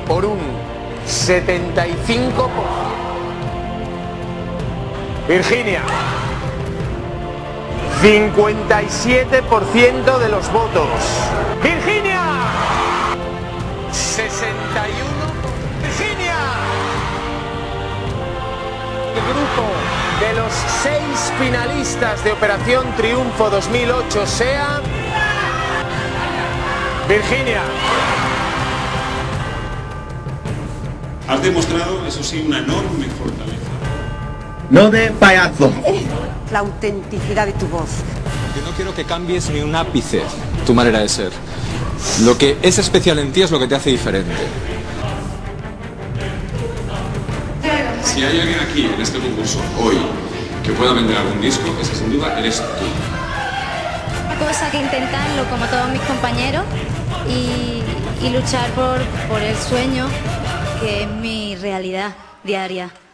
por un 75%. Virginia, 57% de los votos. Virginia, 61%. Virginia. El grupo de los 6 finalistas de Operación Triunfo 2008 sea Virginia. Has demostrado, eso sí, una enorme fortaleza. No de payaso. La autenticidad de tu voz. Yo no quiero que cambies ni un ápice tu manera de ser. Lo que es especial en ti es lo que te hace diferente. Si hay alguien aquí en este concurso hoy que pueda vender algún disco, ese sin duda eres tú. Una cosa que intentarlo como todos mis compañeros y luchar por el sueño que es mi realidad diaria.